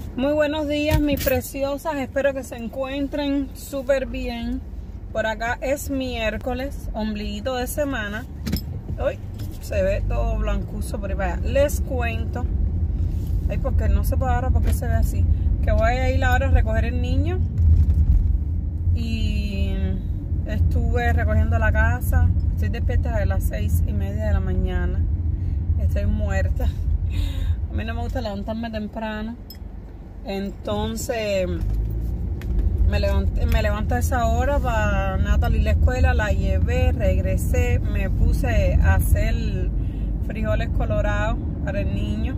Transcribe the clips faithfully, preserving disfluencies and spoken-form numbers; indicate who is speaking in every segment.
Speaker 1: Muy buenos días, mis preciosas. Espero que se encuentren súper bien. Por acá es miércoles, ombliguito de semana. Hoy se ve todo blancuzo por ahí para allá. Les cuento. Ay, porque no sé por ahora por qué se ve así. Que voy a ir ahora a recoger el niño. Y estuve recogiendo la casa. Estoy despierta a las seis y media de la mañana. Estoy muerta. A mí no me gusta levantarme temprano. Entonces me levanté, me levanté a esa hora para Natalie la escuela, la llevé, regresé, me puse a hacer frijoles colorados para el niño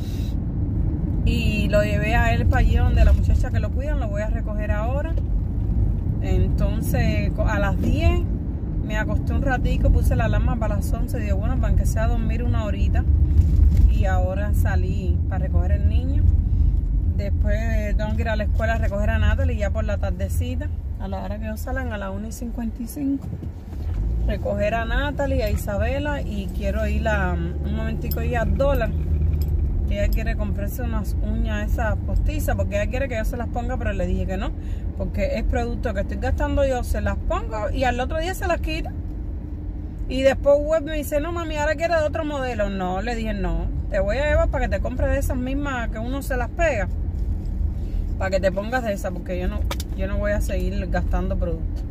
Speaker 1: y lo llevé a él para allí donde la muchacha que lo cuidan, lo voy a recoger ahora. Entonces a las diez me acosté un ratico, puse la alarma para las once y digo, bueno, para que sea dormir una horita, y ahora salí para recoger el niño. Después tengo que ir a la escuela a recoger a Natalie ya por la tardecita, a la hora que ellos salgan, a las una y cincuenta y cinco. Recoger a Natalie, a Isabela, y quiero ir a, un momentico ir a Dólar. Ella quiere comprarse unas uñas esas postizas, porque ella quiere que yo se las ponga, pero le dije que no, porque es producto que estoy gastando yo, se las pongo y al otro día se las quita. Y después web me dice, no mami, ahora quiere de otro modelo. No, le dije no, te voy a llevar para que te compres de esas mismas que uno se las pega, para que te pongas de esa, porque yo no, yo no voy a seguir gastando productos.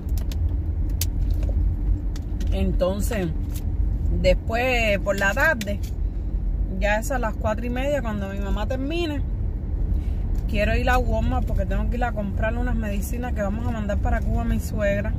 Speaker 1: Entonces, después por la tarde, ya es a las cuatro y media, cuando mi mamá termine, quiero ir a Walmart porque tengo que ir a comprarle unas medicinas que vamos a mandar para Cuba a mi suegra.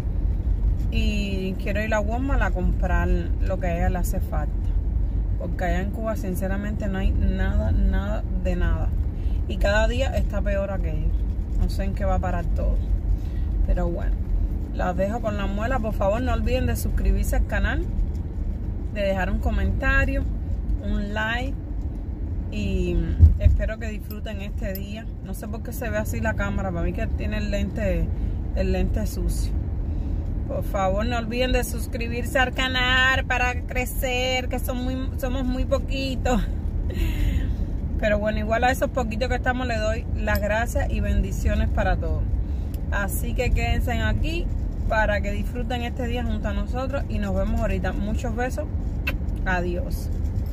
Speaker 1: Y quiero ir a Walmart a comprar lo que a ella le hace falta, porque allá en Cuba sinceramente no hay nada, nada de nada. Y cada día está peor aquello. No sé en qué va a parar todo. Pero bueno, las dejo con la muela. Por favor, no olviden de suscribirse al canal, de dejar un comentario, un like. Y espero que disfruten este día. No sé por qué se ve así la cámara. Para mí que tiene el lente, el lente sucio. Por favor, no olviden de suscribirse al canal para crecer, que son muy, somos muy poquitos. Pero bueno, igual a esos poquitos que estamos le doy las gracias y bendiciones para todos. Así que quédense aquí para que disfruten este día junto a nosotros y nos vemos ahorita. Muchos besos. Adiós.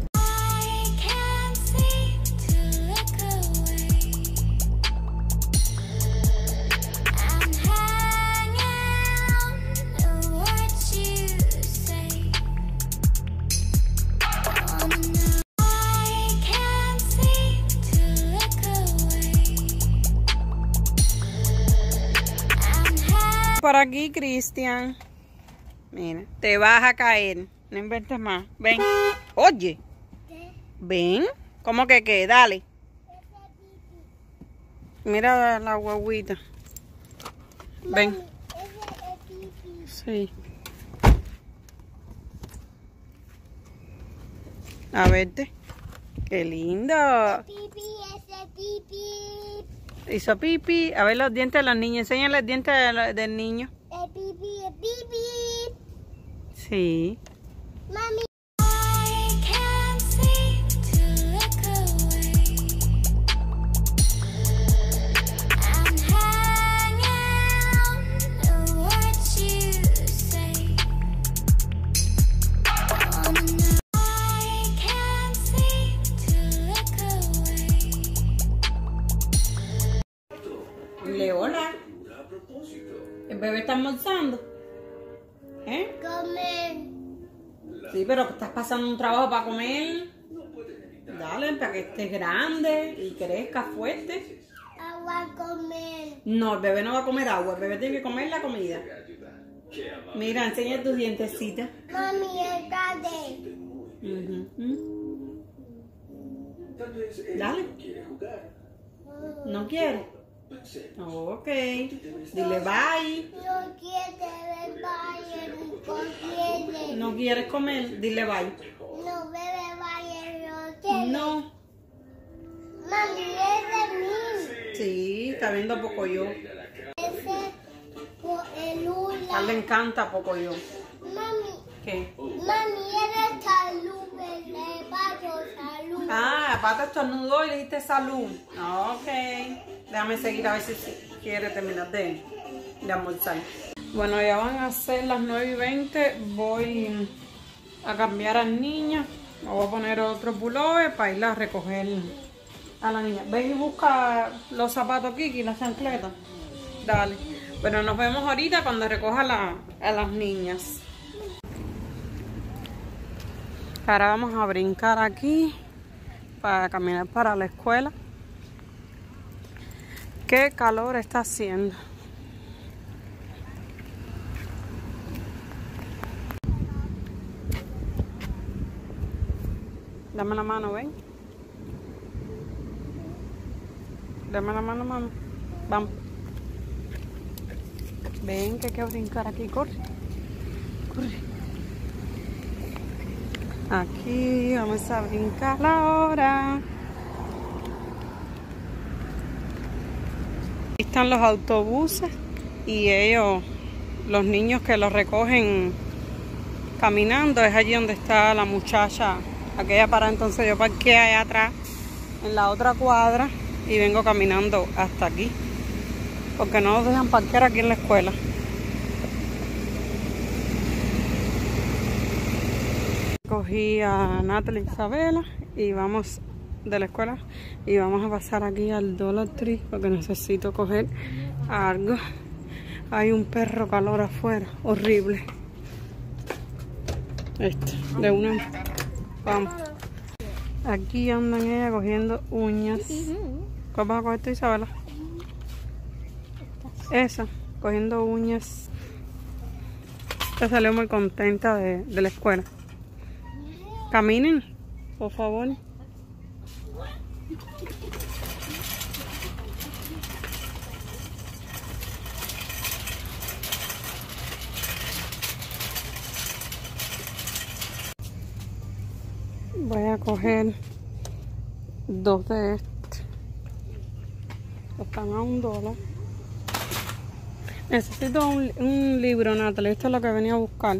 Speaker 1: Por aquí, Cristian. Mira, te vas a caer. No inventes más. Ven. Oye. Ven. ¿Cómo que qué? Dale. Mira la guaguita. Ven. Sí. A verte. Qué lindo. Hizo pipi. A ver los dientes de los niños. Enséñale los dientes de la, del niño.
Speaker 2: El pipi, el pipi.
Speaker 1: Sí.
Speaker 2: Mami.
Speaker 1: Leona, el bebé está almorzando. ¿Eh?
Speaker 2: Comer.
Speaker 1: Sí, pero estás pasando un trabajo para comer. Dale, para que estés grande y crezca fuerte.
Speaker 2: Agua comer.
Speaker 1: No, el bebé no va a comer agua, el bebé tiene que comer la comida. Mira, enseña tus dientecitos.
Speaker 2: Mami, el cade.
Speaker 1: Uh-huh. Dale. ¿No quiere? Ok. Dile bye.
Speaker 2: No quiere ver no quiere.
Speaker 1: ¿No quieres comer? Dile bye.
Speaker 2: No bebe vaya, no quiere.
Speaker 1: No.
Speaker 2: Mami, es de mí.
Speaker 1: Sí, está viendo Pocoyo.
Speaker 2: Ese por el hula.
Speaker 1: A él le encanta Pocoyo.
Speaker 2: Mami.
Speaker 1: ¿Qué?
Speaker 2: Mami, eres salud, le paso salud.
Speaker 1: Ah, Ah, Pato estornudó y le dijiste salud. Ok. Déjame seguir a ver si quiere terminar de, de almorzar. Bueno, ya van a ser las nueve y veinte. Voy a cambiar al niño. Me voy a poner otro pullover para ir a recoger a la niña. Ven y busca los zapatos, Kiki, las chancletas. Dale. Bueno, nos vemos ahorita cuando recoja la, a las niñas. Ahora vamos a brincar aquí para caminar para la escuela. Qué calor está haciendo. Dame la mano, ven. Dame la mano, mamá. Vamos. Ven que hay que brincar aquí. Corre. Corre. Aquí vamos a brincar ahora. Aquí están los autobuses y ellos, los niños que los recogen caminando, es allí donde está la muchacha, aquella para entonces yo parqué allá atrás en la otra cuadra y vengo caminando hasta aquí porque no nos dejan parquear aquí en la escuela. Cogí a Natalie y Isabela y vamos de la escuela y vamos a pasar aquí al Dollar Tree porque necesito coger algo. Hay un perro calor afuera, horrible. Este, de una. Vamos. Aquí andan ella cogiendo uñas. ¿Cuál vas a coger tú, Isabela? Esa, cogiendo uñas. Ella salió muy contenta de, de la escuela. Caminen, por favor. Voy a coger dos de estos. Están a un dólar. Necesito un, un libro, Natalie. Esto es lo que venía a buscar.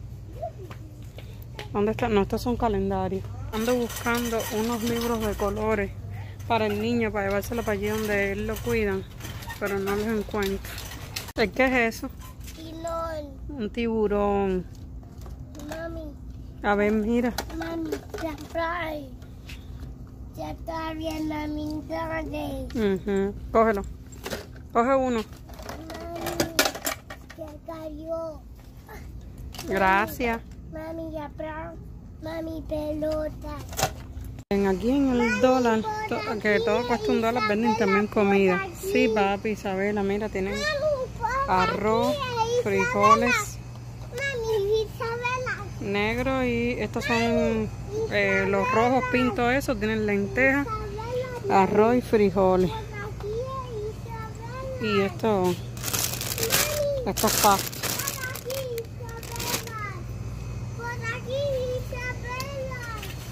Speaker 1: ¿Dónde están? No, estos son calendarios. Ando buscando unos libros de colores para el niño, para llevárselo para allí donde él lo cuidan, pero no los encuentro. ¿Qué es eso?
Speaker 2: Tiburón.
Speaker 1: Un tiburón.
Speaker 2: Mami.
Speaker 1: A ver, mira.
Speaker 2: Mami, ya está. Ya está bien la mensaje.
Speaker 1: Uh-huh. Cógelo. Coge uno.
Speaker 2: Mami, ya cayó.
Speaker 1: Gracias.
Speaker 2: Mami, ya pra- Mami, pelota.
Speaker 1: En aquí en el dólar, to- que todo cuesta un dólar, venden también comida. Sí, papi, Isabela, mira, tienen arroz, frijoles
Speaker 2: Mami, Isabela.
Speaker 1: negros y estos son eh, los rojos pintos esos, tienen lentejas,
Speaker 2: Isabela.
Speaker 1: arroz y frijoles.
Speaker 2: Por aquí, Isabela.
Speaker 1: Y esto,
Speaker 2: Mami,
Speaker 1: esto es pasta.
Speaker 2: por aquí, Isabela. Por aquí, Isabela.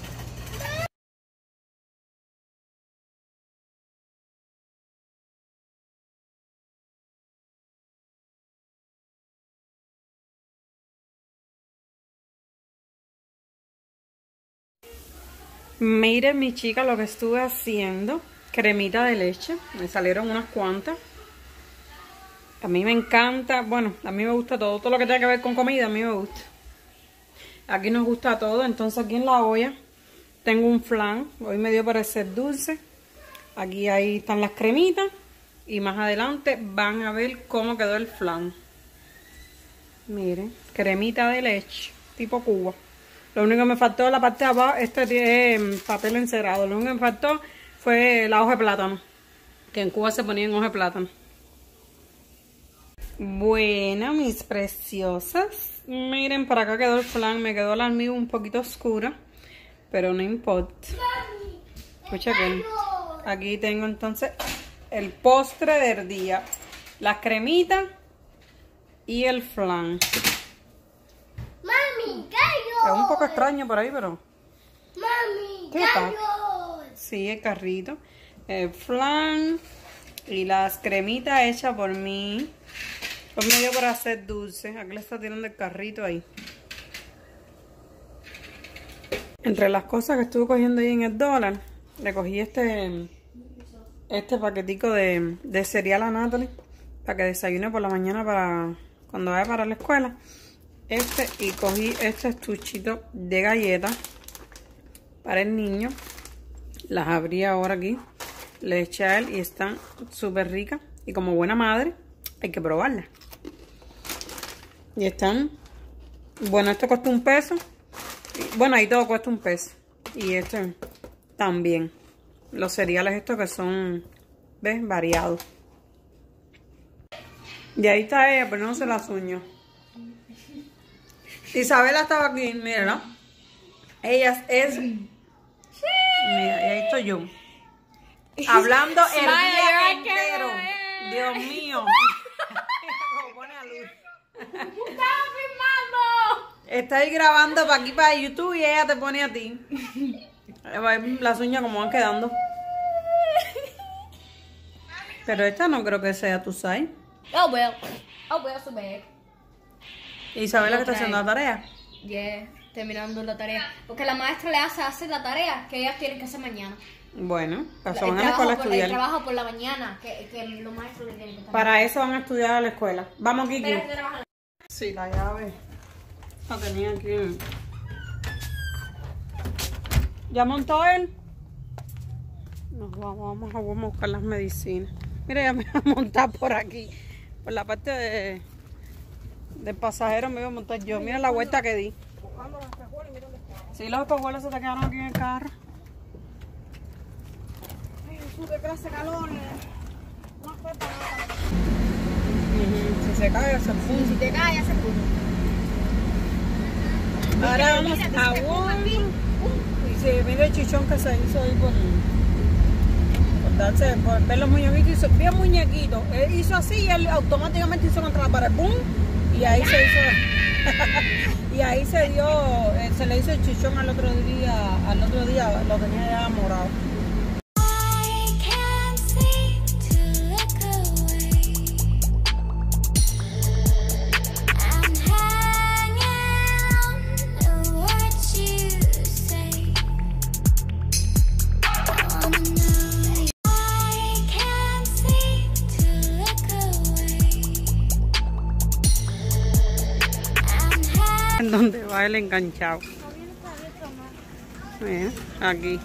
Speaker 1: Miren, mi chica, lo que estuve haciendo. Cremita de leche. Me salieron unas cuantas. A mí me encanta. Bueno, a mí me gusta todo. Todo lo que tenga que ver con comida, a mí me gusta. Aquí nos gusta todo. Entonces aquí en la olla tengo un flan. Hoy me dio para ser dulce. Aquí ahí están las cremitas. Y más adelante van a ver cómo quedó el flan. Miren, cremita de leche. Tipo Cuba. Lo único que me faltó de la parte de abajo, este tiene papel encerado. Lo único que me faltó fue la hoja de plátano. Que en Cuba se ponía en hoja de plátano. Bueno, mis preciosas. Miren, para acá quedó el flan. Me quedó la almíbar un poquito oscura. Pero no importa. Escucha que aquí tengo entonces el postre del día. Las cremitas y el flan.
Speaker 2: Mami, cayó.
Speaker 1: Es un poco extraño por ahí, pero...
Speaker 2: Mami,
Speaker 1: ¿Qué
Speaker 2: cayó.
Speaker 1: Sí, el carrito. El flan y las cremitas hechas por mí. Pues me dio por hacer dulce. Aquí le está tirando el carrito ahí. Entre las cosas que estuve cogiendo ahí en el dólar, Le cogí este este paquetico de, de cereal a Natalie para que desayune por la mañana para cuando vaya para la escuela. Este, y cogí este estuchito de galletas para el niño. Las abrí ahora aquí. Le eché a él y están súper ricas. Y como buena madre, hay que probarlas. Y están... Bueno, esto cuesta un peso. Bueno, ahí todo cuesta un peso. Y este también. Los cereales estos que son, ¿ves? Variados. Y ahí está ella, pero no se las uñas. Isabela estaba aquí, mira. Ella es... Mira, y ahí estoy yo. Hablando el día entero. Dios mío. Como pone a luz.
Speaker 2: ¡Estaba filmando!
Speaker 1: Está ahí grabando para aquí, para YouTube, y ella te pone a ti. Las uñas como van quedando. Pero esta no creo que sea tu size.
Speaker 2: Oh, well. Oh, well, so bad.
Speaker 1: Isabela, que está haciendo la tarea.
Speaker 2: Yeah, terminando la tarea. Porque la maestra le hace hacer la tarea que ellas tienen que hacer mañana.
Speaker 1: Bueno, para eso
Speaker 2: El
Speaker 1: van a la escuela a
Speaker 2: trabajo por- el
Speaker 1: estudiar.
Speaker 2: trabajo por la mañana, que, que los maestros le tienen que hacer.
Speaker 1: Para eso van a estudiar a la escuela. Vamos, Kiki.
Speaker 2: Pero, trabaja-
Speaker 1: Sí, la llave la tenía aquí. ¿Ya montó él? Nos vamos, vamos, a, vamos a buscar las medicinas. Mira, ya me voy a montar por aquí. Por la parte de, del pasajero me voy a montar yo. Mira la vuelta que di. Sí, los espejuelos se te quedaron aquí en el carro.
Speaker 3: Ay, sube clase calor. No fue para nada.
Speaker 1: Ujú, si se cae, se funde.
Speaker 3: Si te caes, se puso.
Speaker 1: Ahora vamos a un... Y se mira el chichón que se hizo ahí por... Por darse, por ver los muñequitos. Hizo bien muñequito. Él hizo así y él automáticamente hizo contra la pared. ¡Pum! Y ahí se hizo... y ahí se dio... eh, se le hizo el chichón al otro día. Al otro día lo tenía ya morado. En donde va el enganchado. Mira, aquí.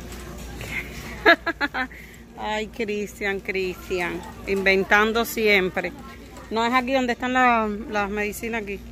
Speaker 1: Ay, Cristian, Cristian. Inventando siempre. No es aquí donde están las, las medicinas aquí.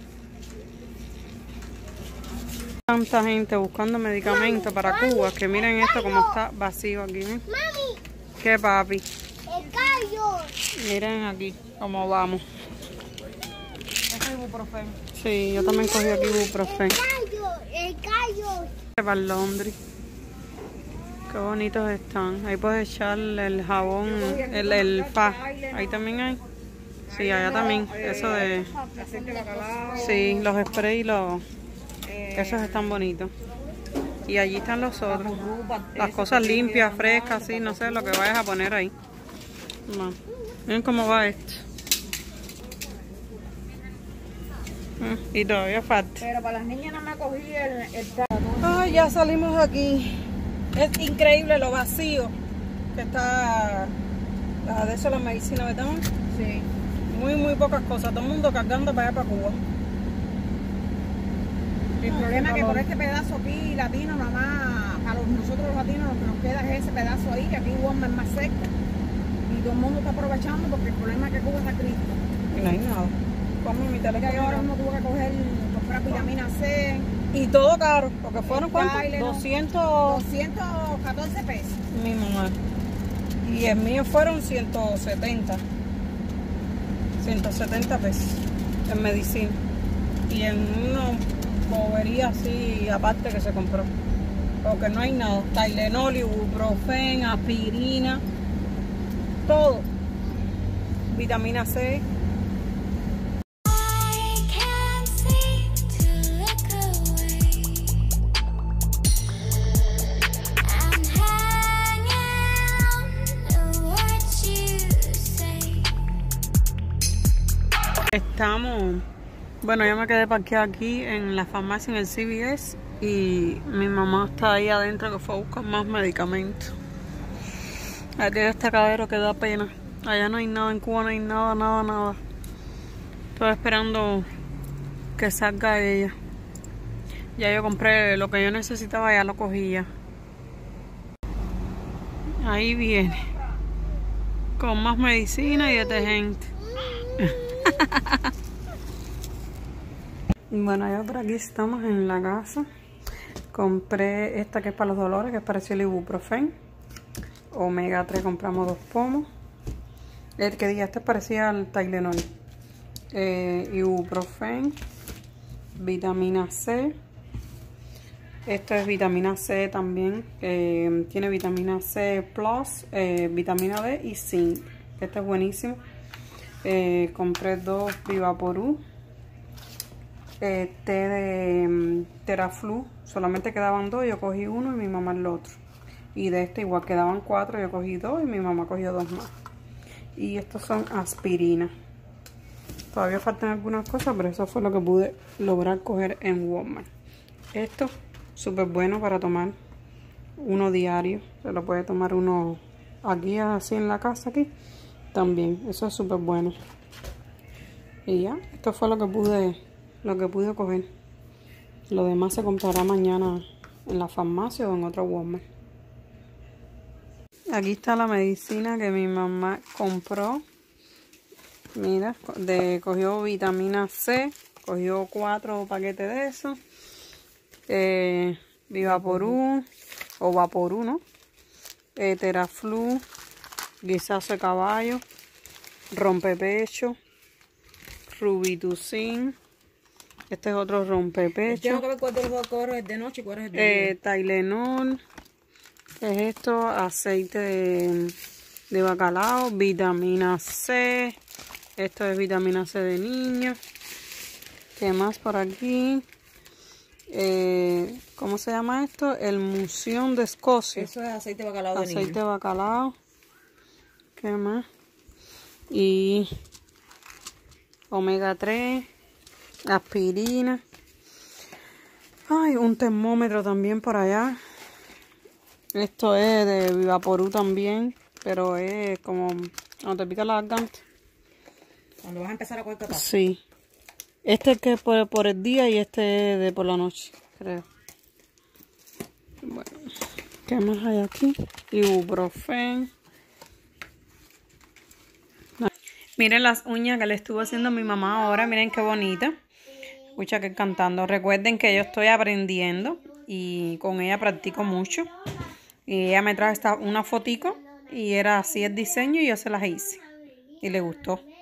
Speaker 1: Tanta gente buscando medicamentos para Cuba que miren esto como está vacío aquí. ¿eh?
Speaker 2: Mami,
Speaker 1: ¿Qué, papi?
Speaker 2: el gallo.
Speaker 1: Miren aquí cómo vamos.
Speaker 3: Ese es ibuprofeno.
Speaker 1: Sí, yo también cogí aquí ibuprofeno.
Speaker 2: Gallo, el gallo.
Speaker 1: Para el Londres. Qué bonitos están. Ahí puedes echar el jabón, el, el fa. Ahí también hay. Sí, allá también. Eso de...
Speaker 3: Aceite de bacalao.
Speaker 1: Sí, los sprays y los... Esos están bonitos. Y allí están los otros. Las cosas limpias, frescas, sí, no sé lo que vayas a poner ahí. No. Miren cómo va esto. Mm, Y todavía falta.
Speaker 3: Pero para las niñas no me cogí el, el trato.
Speaker 1: Ay, ya salimos de aquí. Es increíble lo vacío que está la de eso, la medicina, ¿verdad?
Speaker 3: Sí.
Speaker 1: Muy, muy pocas cosas. Todo el mundo cargando para allá, para Cuba.
Speaker 3: El problema es que por este pedazo aquí, latino, nada más, a los, nosotros los latinos, lo que nos queda es ese pedazo ahí, que aquí Walmart es más cerca. Y todo el mundo está aprovechando porque el problema es que Cuba está triste.
Speaker 1: Y no hay nada. Ponme mi
Speaker 3: Que ahora
Speaker 1: teléfono.
Speaker 3: uno tuvo que coger, comprar vitamina C,
Speaker 1: Y todo caro. Porque fueron
Speaker 3: El
Speaker 1: cuántos?
Speaker 3: Tylenol.
Speaker 1: doscientos.
Speaker 3: doscientos catorce pesos.
Speaker 1: Mi mamá. Y el mío fueron ciento setenta. ciento setenta pesos en medicina. Y en una bobería así aparte que se compró. Porque no hay nada. Tylenol, ibuprofen, aspirina. Todo. Vitamina C. Estamos Bueno, yo me quedé parqueada aquí en la farmacia en el C V S y mi mamá está ahí adentro que fue a buscar más medicamentos. Aquí hay este cadero que da pena. Allá no hay nada, en Cuba no hay nada, nada, nada. Estoy esperando que salga ella. Ya yo compré lo que yo necesitaba, ya lo cogí ya. Ahí viene. Con más medicina y detergente. Bueno, ya por aquí estamos en la casa. Compré esta que es para los dolores, que es parecido al ibuprofen. Omega tres, compramos dos pomos. El que diga, este parecía al Tylenol. Eh, ibuprofen, vitamina C. Esto es vitamina C también. Eh, tiene vitamina C plus, eh, vitamina D y zinc. Este es buenísimo. Eh, compré dos Vivaporú. Eh, té de um, Teraflu. Solamente quedaban dos. Yo cogí uno y mi mamá el otro. Y de este igual quedaban cuatro. Yo cogí dos y mi mamá cogió dos más. Y estos son aspirinas. Todavía faltan algunas cosas, pero eso fue lo que pude lograr coger en Walmart. Esto súper bueno para tomar uno diario. Se lo puede tomar uno aquí así en la casa aquí. También, eso es súper bueno. Y ya, esto fue lo que pude, lo que pude coger. Lo demás se comprará mañana en la farmacia o en otro Walmart. Aquí está la medicina que mi mamá compró. Mira, de, cogió vitamina C, cogió cuatro paquetes de eso. Eh, Vivaporú o Vaporú, ¿no? Eh, Teraflu, guisazo de caballo, rompepecho, Rubitusin. Este es otro rompepecho.
Speaker 3: Tengo que ver cuál de los dos corres es de noche y cuál es de día.
Speaker 1: Eh, Tylenol. ¿Qué es esto? Aceite de, de bacalao, vitamina C. Esto es vitamina C de niño. ¿Qué más por aquí? Eh, ¿Cómo se llama esto? El Mución de Escocia.
Speaker 3: Eso es aceite de bacalao de
Speaker 1: Aceite
Speaker 3: niño.
Speaker 1: de bacalao. ¿Qué más? Y omega tres. Aspirina. Ay, un termómetro también por allá. Esto es de Vivaporú también. Pero es como cuando te pica la garganta.
Speaker 3: Cuando vas a empezar a coger capaz.
Speaker 1: Sí. Este es que por, por el día y este es de por la noche, creo. Bueno, ¿qué más hay aquí? Ibuprofen. Miren las uñas que le estuvo haciendo mi mamá ahora. Miren qué bonita. Escucha que cantando. Recuerden que yo estoy aprendiendo y con ella practico mucho. Y ella me trajo esta, una fotico y era así el diseño y yo se las hice. Y le gustó.